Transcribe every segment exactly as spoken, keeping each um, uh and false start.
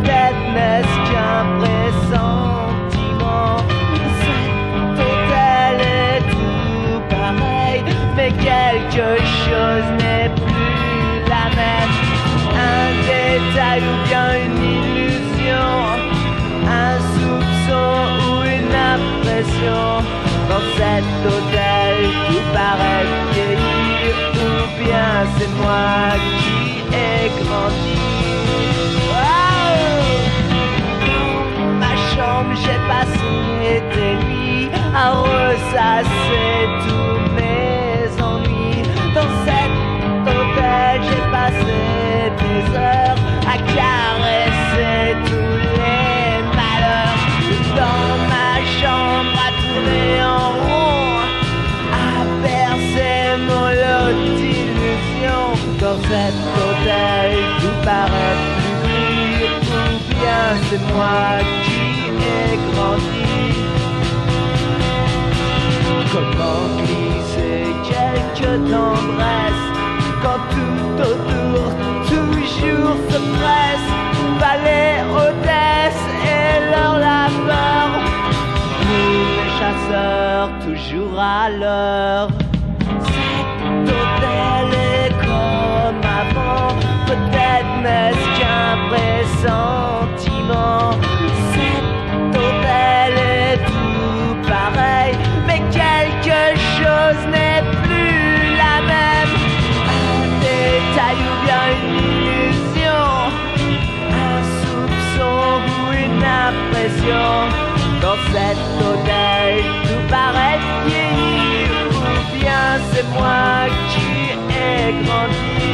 peut-être n'est-ce qu'un pressentiment. Cet hôtel est tout pareil, mais quelque chose n'est plus la même. Un détail ou bien une illusion, un soupçon ou une impression. Dans cet hôtel tout paraît vieillir, ou bien c'est moi qui ai grandi. Wow! Dans ma chambre j'ai passé des nuits à ressasser tous mes ennuis. Dans cet hôtel j'ai passé des heures à caresser tous les malheurs. Dans ma chambre à tourner en rond, à bercer mon lot d'illusions. Dans cet hôtel tout paraît plus gris, ou bien c'est moi qui ai grandi. Comment glisser quelques tendresses quand tout autour toujours se presse? Palais, hôtesse et leur laveur, nous les chasseurs toujours à l'heure. Cet hôtel est comme avant, peut-être n'est-ce qu'un pressentiment. Cet hôtel est tout pareil, mais quelque chose n'est plus la même. Un détail ou bien une illusion, un soupçon ou une impression. Dans cet hôtel tout paraît vieillir, ou bien c'est moi qui ai grandi.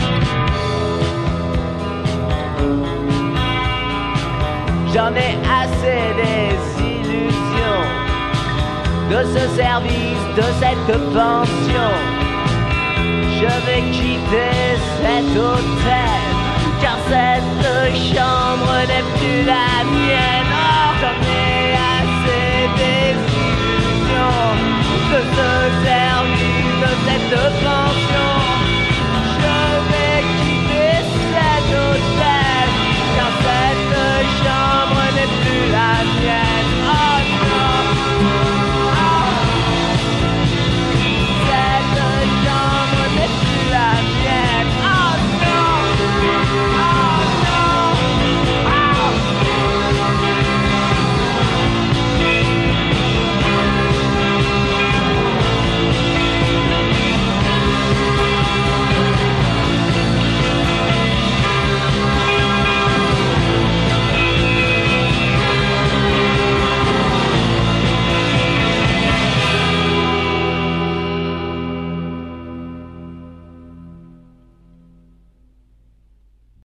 J'en ai assez des illusions, de ce service, de cette pension. Je vais quitter cet hôtel, car cette chambre